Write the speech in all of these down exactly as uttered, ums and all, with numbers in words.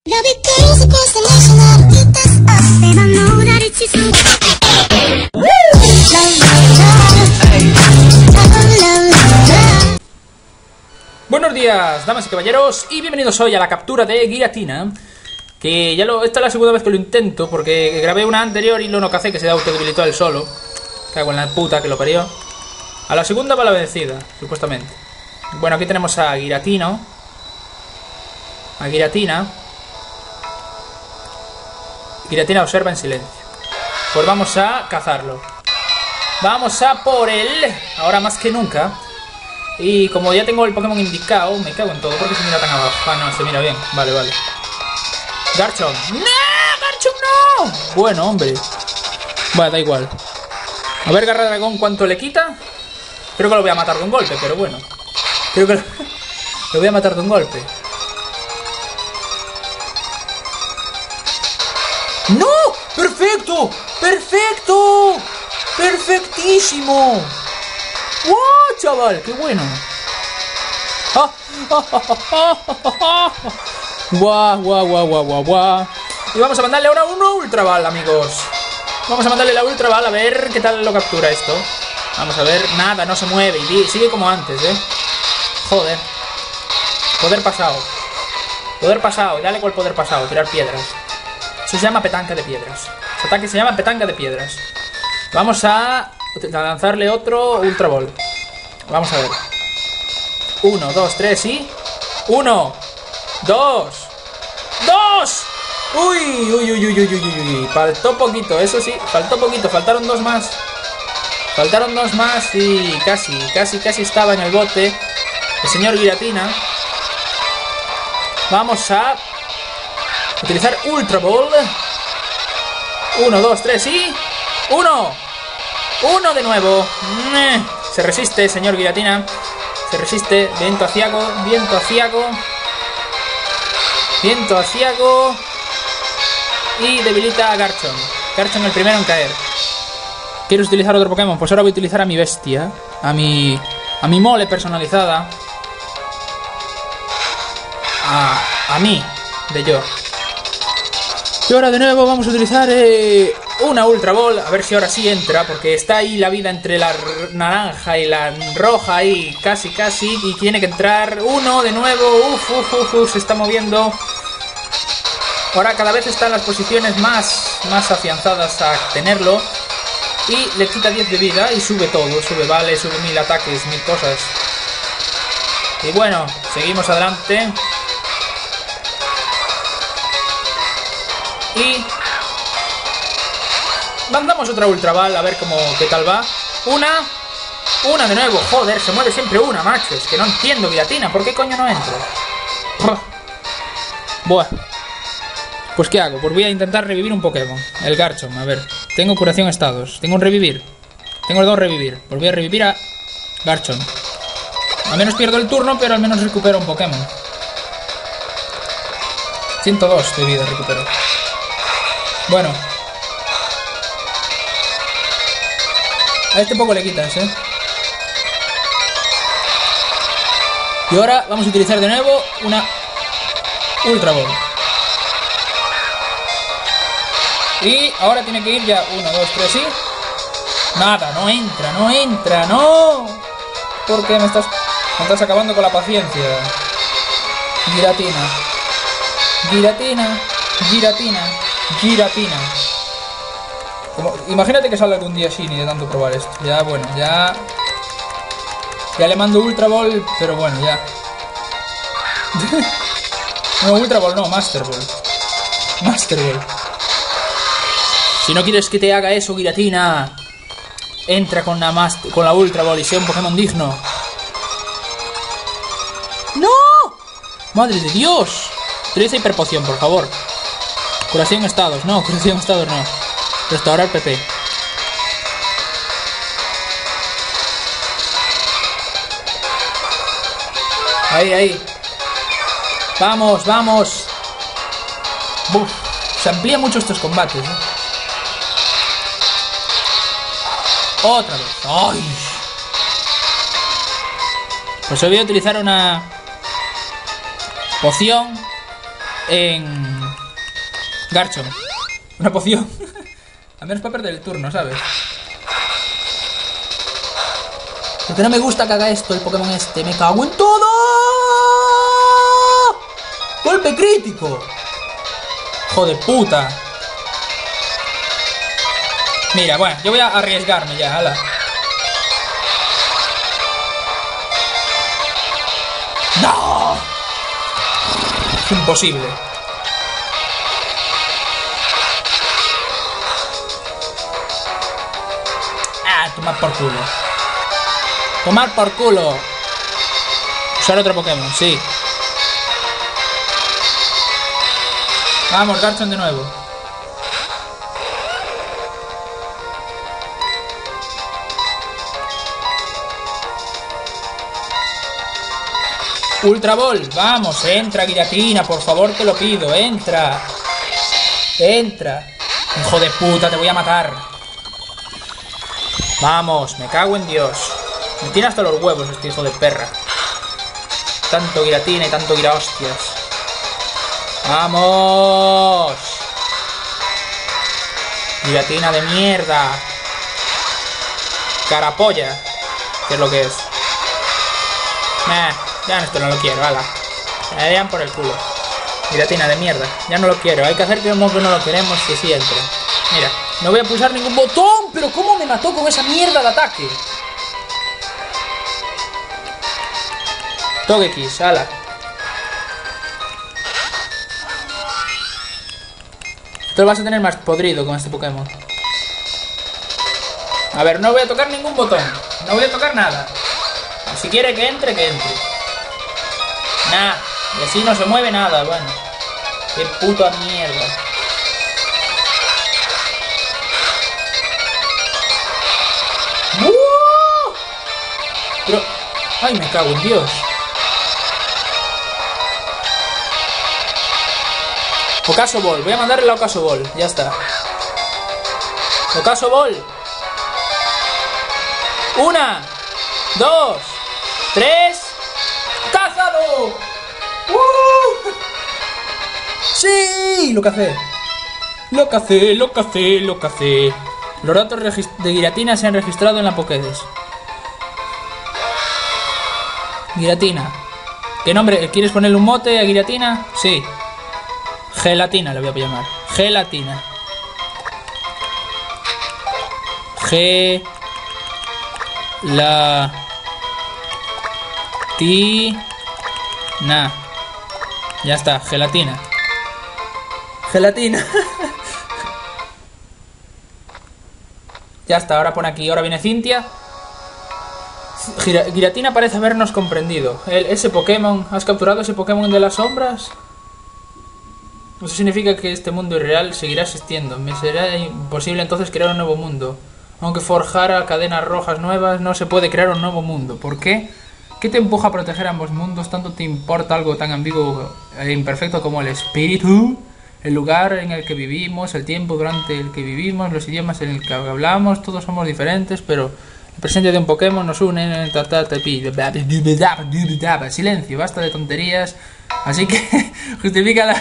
Buenos días, damas y caballeros, y bienvenidos hoy a la captura de Giratina. Que ya lo... esta es la segunda vez que lo intento, porque grabé una anterior y lo no cacé, que se autodebilitó él solo. Cago en la puta que lo parió. A la segunda va la vencida, supuestamente. Bueno, aquí tenemos a Giratino. A Giratina. Giratina observa en silencio. Pues vamos a cazarlo. Vamos a por él, ahora más que nunca. Y como ya tengo el Pokémon indicado, me cago en todo. ¿Por qué se mira tan abajo? Ah, no, se mira bien. Vale, vale. Garchomp. ¡No! ¡Garchomp no! Bueno, hombre. Bueno, da igual. A ver, Garra Dragón, ¿cuánto le quita? Creo que lo voy a matar de un golpe, pero bueno. Creo que lo, lo voy a matar de un golpe. ¡No! ¡Perfecto! ¡Perfecto! ¡Perfectísimo! ¡Wow, chaval! ¡Qué bueno! ¡Guau, guau, guau, guau, guau, guau! Y vamos a mandarle ahora una Ultra Ball, amigos. Vamos a mandarle la Ultra Ball a ver qué tal lo captura esto. Vamos a ver. Nada, no se mueve. Y sigue como antes, ¿eh? Joder. Poder pasado. Poder pasado. Dale con el poder pasado. Tirar piedras. Eso se llama petanca de piedras. Ese ataque se llama petanca de piedras. Vamos a... a lanzarle otro Ultra Ball. Vamos a ver. Uno, dos, tres y... Uno, dos, dos. Uy, uy, uy, uy, uy, uy, uy. Faltó poquito, eso sí, faltó poquito. Faltaron dos más. Faltaron dos más y casi, casi, casi estaba en el bote el señor Giratina. Vamos a utilizar Ultra Ball. Uno, dos, tres y... Uno. Uno de nuevo. Se resiste, señor Giratina. Se resiste. Viento aciago. Viento aciago. Viento aciago. Y debilita a Garchomp. Garchomp el primero en caer. ¿Quieres utilizar otro Pokémon? Pues ahora voy a utilizar a mi bestia. A mi... A mi mole personalizada. A... A mí. De yo. Y ahora de nuevo vamos a utilizar... Eh... Una Ultra Ball, a ver si ahora sí entra, porque está ahí la vida entre la naranja y la roja ahí, casi casi, y tiene que entrar uno de nuevo. Uf, uf, uf, uf, se está moviendo. Ahora cada vez está en las posiciones más, más afianzadas a tenerlo. Y le quita diez de vida y sube todo, sube vale, sube mil ataques, mil cosas. Y bueno, seguimos adelante. Y... mandamos otra Ultra Ball a ver cómo, qué tal va. Una. Una de nuevo. Joder, se mueve siempre una, macho. Es que no entiendo, Giratina. ¿Por qué coño no entra? Buah. Pues ¿qué hago? Pues voy a intentar revivir un Pokémon. El Garchomp, a ver. Tengo curación estados. Tengo un revivir. Tengo dos revivir. Pues voy a revivir a Garchomp. Al menos pierdo el turno, pero al menos recupero un Pokémon. ciento dos de vida recupero. Bueno. A este poco le quitas, ¿eh? Y ahora vamos a utilizar de nuevo una Ultra Ball. Y ahora tiene que ir ya uno, dos, tres y... Nada, no entra, no entra, no. Porque me estás, me estás acabando con la paciencia. Giratina. Giratina. Giratina. Giratina. Como, imagínate que sale algún día así ni de tanto probar esto. Ya, bueno, ya... Ya le mando Ultra Ball, pero bueno, ya. No, Ultra Ball no, Master Ball. Master Ball. Si no quieres que te haga eso, Giratina, entra con la, master, con la Ultra Ball y sea un Pokémon digno. ¡No! ¡Madre de Dios! Utiliza hiperpoción, por favor. Curación estados, no, curación estados no. Restaurar P P. Ahí, ahí. Vamos, vamos. Buf, se amplían mucho estos combates, ¿eh? Otra vez. ¡Ay! Pues hoy voy a utilizar una poción en Garchomp. Una poción. Al menos para perder el turno, ¿sabes? Porque no me gusta que haga esto el Pokémon este. ¡Me cago en todo! ¡Golpe crítico! ¡Joder puta! Mira, bueno, yo voy a arriesgarme ya, ala. ¡No! Es imposible. Ah, tomar por culo. Tomar por culo. Usar otro Pokémon, sí. Vamos, Garchomp de nuevo. Ultra Ball, vamos, entra Giratina, por favor te lo pido, entra. Entra. Hijo de puta, te voy a matar. Vamos, me cago en Dios. Me tiene hasta los huevos este hijo de perra. Tanto Giratina y tanto Gira hostias. ¡Vamos! Giratina de mierda. Carapolla. ¿Qué es lo que es? Nah, ya esto no lo quiero, ala. Me vean por el culo. Giratina de mierda. Ya no lo quiero. Hay que hacer que como que no lo queremos que sí entre. Mira, no voy a pulsar ningún botón. Pero ¿cómo me mató con esa mierda de ataque? Togekiss, ala. Esto lo vas a tener más podrido con este Pokémon. A ver, no voy a tocar ningún botón. No voy a tocar nada. Si quiere que entre, que entre. Nah, y así no se mueve nada, bueno. Qué puta mierda. ¡Uh! Pero... ¡ay, me cago en Dios! Ocaso Ball, voy a mandarle la Ocaso Ball, ya está. Ocaso Ball. Una, dos, tres. ¡Cázalo! ¡Uh! ¡Sí! Lo cacé. Lo cacé, lo cacé, lo cacé. Los datos de Giratina se han registrado en la Pokédex. Giratina. ¿Qué nombre? ¿Quieres ponerle un mote a Giratina? Sí. Gelatina le voy a llamar. Gelatina. G. La. Ti. Na. Ya está, gelatina. Gelatina. Ya está, ahora pone aquí. Ahora viene Cintia. Gira, Giratina parece habernos comprendido. El, ese Pokémon. ¿Has capturado ese Pokémon de las sombras? Eso significa que este mundo irreal seguirá existiendo. Me será imposible entonces crear un nuevo mundo. Aunque forjara cadenas rojas nuevas, no se puede crear un nuevo mundo. ¿Por qué? ¿Qué te empuja a proteger ambos mundos? ¿Tanto te importa algo tan ambiguo e imperfecto como el espíritu? El lugar en el que vivimos, el tiempo durante el que vivimos, los idiomas en el que hablamos, todos somos diferentes, pero la presencia de un Pokémon nos une. Silencio, basta de tonterías. Así que justifica la...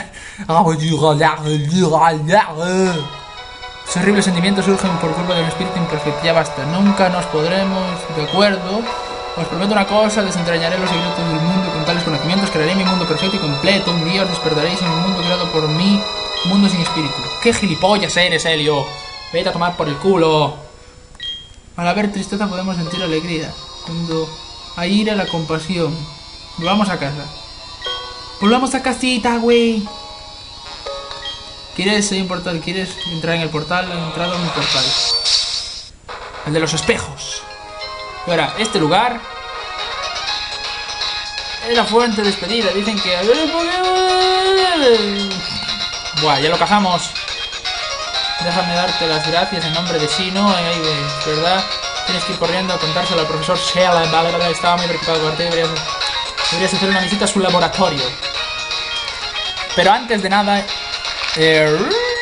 Ese horrible sentimiento surgen por culpa del espíritu imperfecto. Ya basta, nunca nos podremos de acuerdo. Os prometo una cosa, desentrañaré los secretos del mundo con tales conocimientos, crearé mi mundo perfecto y completo. Un día os despertaréis en un mundo creado por mí, un mundo sin espíritu. ¡Qué gilipollas eres, Helio! Vete a tomar por el culo. Al haber tristeza podemos sentir alegría. Cuando hay ira, la compasión. Volvamos a casa. Volvamos a casita, güey. ¿Quieres ir a un portal? ¿Quieres entrar en el portal? He entrado en un portal. El de los espejos. Y ahora, este lugar es la fuente de despedida. Dicen que... Buah, ya lo cazamos. Déjame darte las gracias en nombre de Shino. Es verdad. Tienes que ir corriendo a contárselo al profesor Shell. Vale, vale, estaba muy preocupado por ti. Deberías, deberías hacer una visita a su laboratorio. Pero antes de nada... Eh...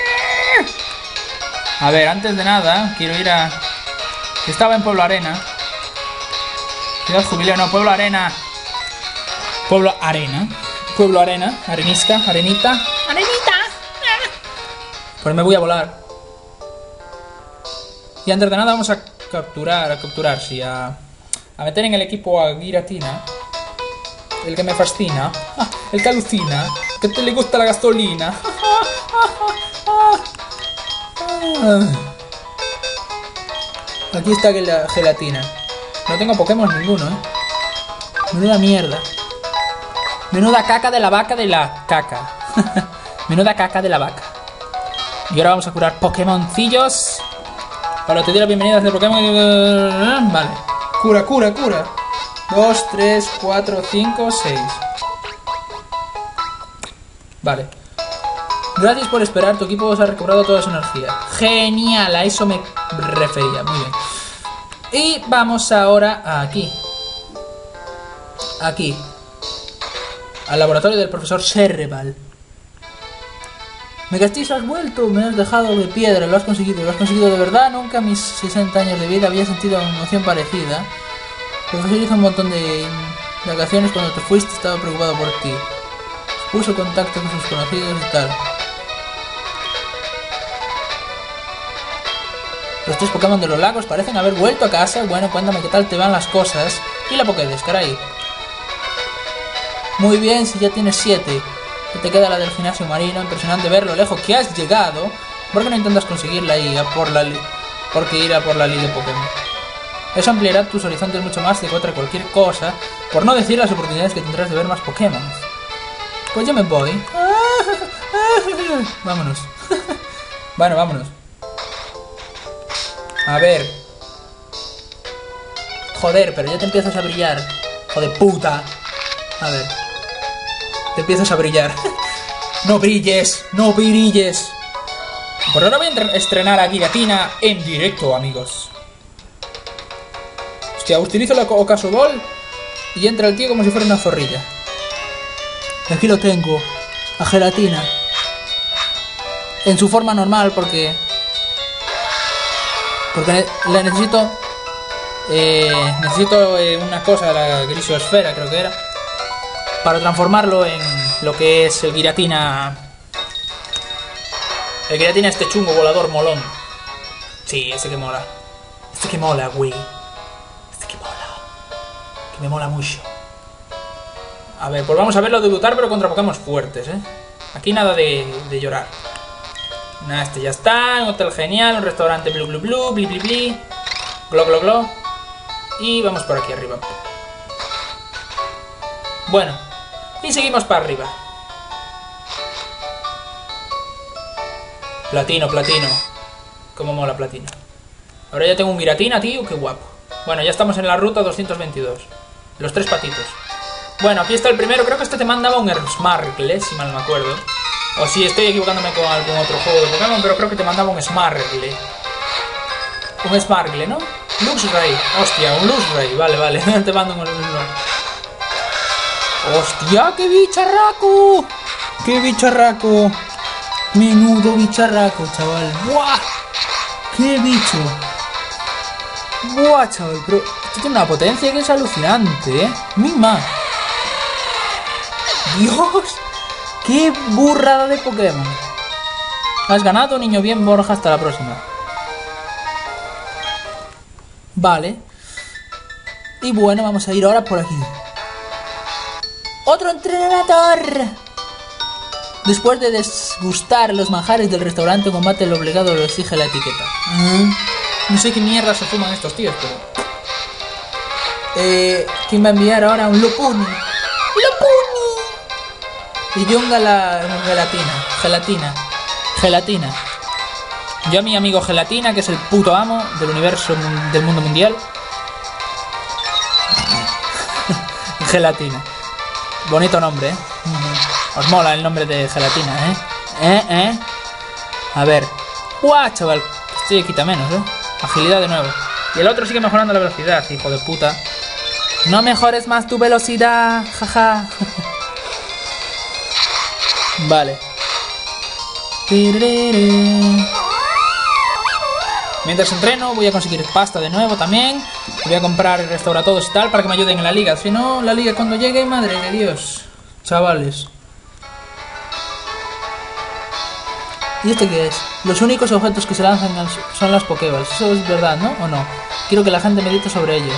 A ver, antes de nada, quiero ir a... Estaba en Pueblo Arena. Ciudad Jubileo, no, Pueblo Arena. Pueblo Arena. Pueblo arena, arenisca, arenita. ¡Arenita! Pues me voy a volar. Y antes de nada vamos a capturar, a capturar, sí, a, a meter en el equipo a Giratina. El que me fascina. Ah, el que alucina. Que te le gusta la gasolina. Aquí está la gelatina. No tengo Pokémon ninguno, eh. Menuda mierda. Menuda caca de la vaca de la caca. Menuda caca de la vaca. Y ahora vamos a curar Pokémoncillos. Para te doy la bienvenida a este Pokémon. Vale. Cura, cura, cura. dos, tres, cuatro, cinco, seis. Vale. Gracias por esperar, tu equipo os ha recobrado toda su energía. Genial, a eso me refería. Muy bien. Y vamos ahora aquí. Aquí. Al laboratorio del profesor Cerebral. Me castizo, has vuelto, me has dejado de piedra, lo has conseguido, lo has conseguido de verdad. Nunca a mis sesenta años de vida había sentido una emoción parecida. El profesor hizo un montón de vacaciones cuando te fuiste, estaba preocupado por ti. Puso contacto con sus conocidos y tal. Los tres Pokémon de los lagos parecen haber vuelto a casa. Bueno, cuéntame qué tal te van las cosas. Y la Pokédex, caray. Muy bien, si ya tienes siete. Y te queda la del gimnasio marino. Impresionante ver lo lejos que has llegado. ¿Por qué no intentas conseguirla y a por la li porque ir a por la liga de Pokémon? Eso ampliará tus horizontes mucho más de contra cualquier cosa. Por no decir las oportunidades que tendrás de ver más Pokémon. Pues yo me voy. Vámonos. Bueno, vámonos. A ver. Joder, pero ya te empiezas a brillar. Joder, puta. A ver. Te empiezas a brillar. No brilles, no brilles. Por ahora voy a estrenar a Giratina en directo, amigos. Hostia, utilizo la Ocaso Ball y entra el tío como si fuera una zorrilla. Aquí lo tengo, a Gelatina. En su forma normal, porque... Porque la necesito... Eh, necesito eh, una cosa, la Grisosfera creo que era, para transformarlo en lo que es el Giratina. El Giratina este chungo volador molón. Sí, ese que mola. Este que mola, güey. Este que mola. Que me mola mucho. A ver, pues vamos a verlo debutar, pero contra Pokémon fuertes, ¿eh? Aquí nada de, de llorar. Nada, este ya está. Un hotel genial, un restaurante blu blu blu, bli bli bli. Glo glo glo. Y vamos por aquí arriba. Bueno. Y seguimos para arriba. Platino, platino. Cómo mola platino. Ahora ya tengo un Giratina, tío, qué guapo. Bueno, ya estamos en la ruta doscientos veintidós. Los tres patitos. Bueno, aquí está el primero. Creo que este te mandaba un Smargle, si mal no me acuerdo. O si estoy equivocándome con algún otro juego de Pokémon, pero creo que te mandaba un Smargle. Un Smargle, ¿no? Luxray. Hostia, un Luxray. Vale, vale. Te mando un Luxray. ¡Hostia, qué bicharraco! ¡Qué bicharraco! Menudo bicharraco, chaval. ¡Buah! ¡Qué bicho! ¡Buah, chaval! Pero esto tiene una potencia que es alucinante, ¿eh? ¡Mima! ¡Dios! ¡Qué burrada de Pokémon! Has ganado, niño bien, Borja. Hasta la próxima. Vale. Y bueno, vamos a ir ahora por aquí. ¡Otro entrenador! Después de desgustar los manjares del restaurante, un combate lo obligado lo exige la etiqueta. ¿Mm? No sé qué mierda se fuman estos tíos, pero... Eh, ¿quién va a enviar ahora? Un Lupuni. ¡Lupuni! Y yo un gala... gelatina. Gelatina. Gelatina. Yo a mi amigo Gelatina, que es el puto amo del universo del mundo mundial. Gelatina. Bonito nombre, ¿eh? Os mola el nombre de Gelatina, ¿eh? ¿Eh? ¿Eh? A ver. ¡Guau, chaval! Estoy quita menos, ¿eh? Agilidad de nuevo. Y el otro sigue mejorando la velocidad, hijo de puta. No mejores más tu velocidad, jaja. Vale. Mientras entreno, voy a conseguir pasta de nuevo también. Voy a comprar restauratodos y tal para que me ayuden en la liga. Si no, la liga cuando llegue, madre de Dios. chavales. ¿Y este qué es? Los únicos objetos que se lanzan son las Pokéballs. Eso es verdad, ¿no? ¿O no? Quiero que la gente medite sobre ello.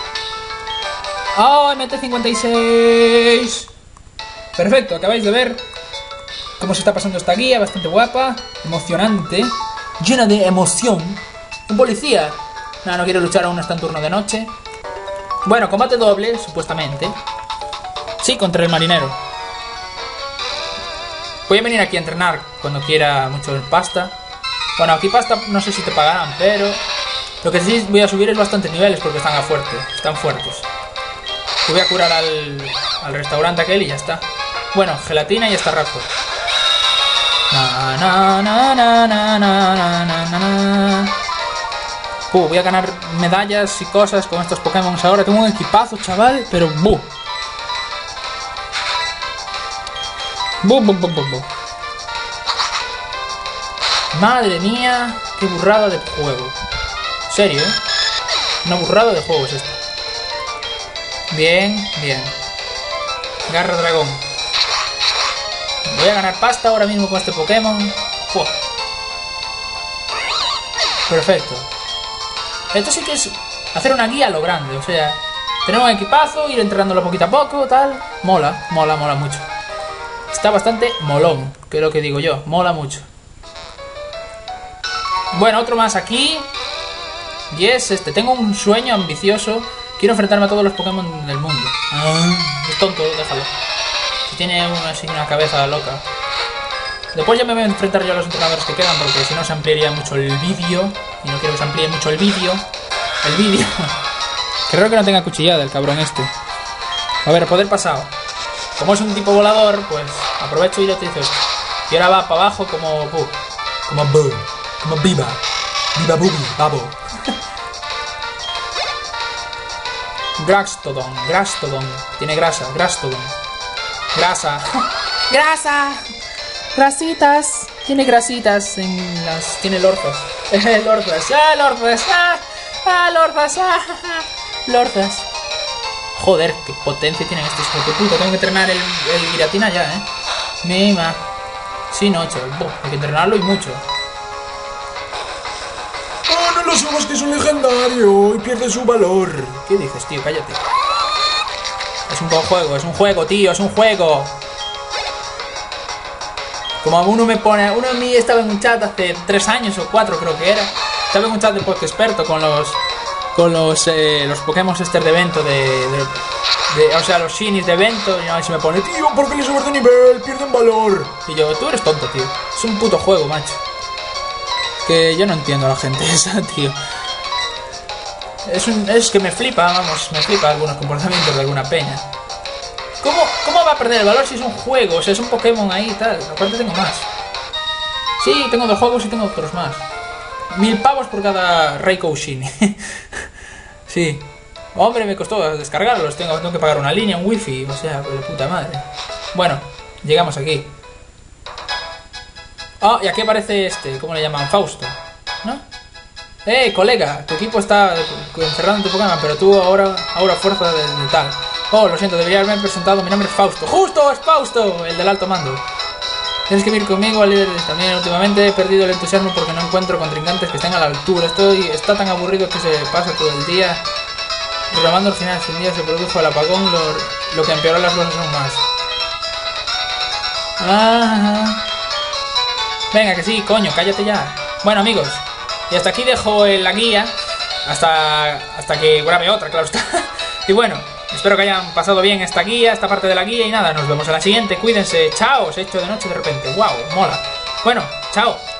¡Oh, M T cincuenta y seis! Perfecto, acabáis de ver cómo se está pasando esta guía. Bastante guapa, emocionante, llena de emoción. Un policía. No, no quiero luchar, aún está en turno de noche. Bueno, combate doble, supuestamente. Sí, contra el marinero. Voy a venir aquí a entrenar cuando quiera mucho pasta. Bueno, aquí pasta no sé si te pagarán, pero lo que sí voy a subir es bastantes niveles porque están a fuerte, están fuertes. Voy a curar al, al restaurante aquel y ya está. Bueno, gelatina y está rato. Na, na, na, na, na, na, na, na, na. Uh, voy a ganar medallas y cosas con estos Pokémon ahora. Tengo un equipazo, chaval, pero buh. Buh, buh, buh, buh, buh. Madre mía, qué burrada de juego. En serio, ¿eh? Una burrada de juego es esta. Bien, bien. Garra dragón. Voy a ganar pasta ahora mismo con este Pokémon. Uf. Perfecto. Esto sí que es hacer una guía a lo grande. O sea, tener un equipazo, ir entrenándolo poquito a poco, tal. Mola, mola, mola mucho. Está bastante molón, que es lo que digo yo. Mola mucho. Bueno, otro más aquí. Y es este. Tengo un sueño ambicioso. Quiero enfrentarme a todos los Pokémon del mundo. Ah, es tonto, déjalo. Si tiene una, así una cabeza loca. Después ya me voy a enfrentar yo a los entrenadores que quedan, porque si no se ampliaría mucho el vídeo. Y no quiero que se amplíe mucho el vídeo. El vídeo. Creo que no tenga cuchillada el cabrón este. A ver, poder pasado. Como es un tipo volador, pues aprovecho y lo utilizo esto. Y ahora va para abajo como... Uh, como... Uh, como viva. Viva Bubi, babo. Grastodon, Grastodon. Tiene grasa, Grastodon. Grasa. Grasa. Grasitas. Tiene grasitas en las... Tiene lorzas. Lorzas. Ah, lorzas. Ah, ah, lorzas. Ah, lorzas. Joder, qué potencia tienen estos hijos de puta. Tengo que entrenar el, el Giratina ya, eh. Mima. Sí, no, chaval. Hay que entrenarlo y mucho. ¡Oh, no lo subas, que es un legendario! Y pierde su valor. ¿Qué dices, tío? Cállate. Es un buen juego, es un juego, tío, es un juego. Como uno me pone... Uno en mí estaba en un chat hace tres años o cuatro, creo que era. Estaba en un chat de podcast experto con los... Con los, eh, los Pokémon Esther de evento de, de, de... O sea, los Shinies de evento. Y a ver si me pone... Tío, ¿por qué le subes de nivel? Pierden valor. Y yo, tú eres tonto, tío. Es un puto juego, macho. Que yo no entiendo a la gente esa, tío. Es, un, es que me flipa, vamos, me flipa algunos comportamientos de alguna peña. ¿Cómo, ¿Cómo va a perder el valor si es un juego? O sea, es un Pokémon ahí y tal. Aparte tengo más. Sí, tengo dos juegos y tengo otros más. Mil pavos por cada Raikou Shiny. Sí. Hombre, me costó descargarlos. Tengo, tengo que pagar una línea, un wifi. O sea, de puta madre. Bueno, llegamos aquí. Oh, y aquí aparece este, ¿cómo le llaman? Fausto, ¿no? Eh, colega, tu equipo está encerrado en tu Pokémon, pero tú ahora, ahora fuerza de, de tal. Oh, lo siento, debería haberme presentado, mi nombre es Fausto. ¡Justo, es Fausto! El del alto mando. Tienes que venir conmigo al líder. También últimamente he perdido el entusiasmo porque no encuentro contrincantes que estén a la altura. Estoy, está tan aburrido que se pasa todo el día reclamando al final. Si un día se produjo el apagón, lo, lo que empeoró las cosas aún más. Ah, venga, que sí, coño, cállate ya. Bueno, amigos, y hasta aquí dejo la guía. Hasta, hasta que grabe otra, claro está. Y bueno, espero que hayan pasado bien esta guía, esta parte de la guía. Y nada, nos vemos en la siguiente. Cuídense, chao. Se ha hecho de noche de repente. Wow, mola. Bueno, chao.